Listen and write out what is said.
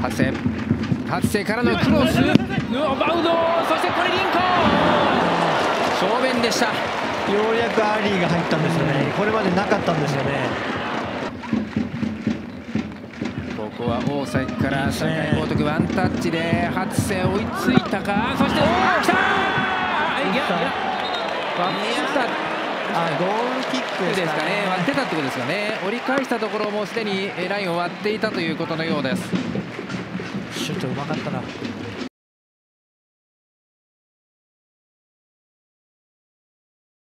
初瀬からのクロス、バウド、そしてこれリンコ正面でした。 ようやくアーリーが入ったんですよね。これまでなかったんですよね。 ここは大崎から酒井高徳ワンタッチで初瀬追いついたか、そして来た、 ゴールキックですかね。割ってたってことですよね。折り返したところもすでにラインを割っていたということのようです。 シュートうまかったな。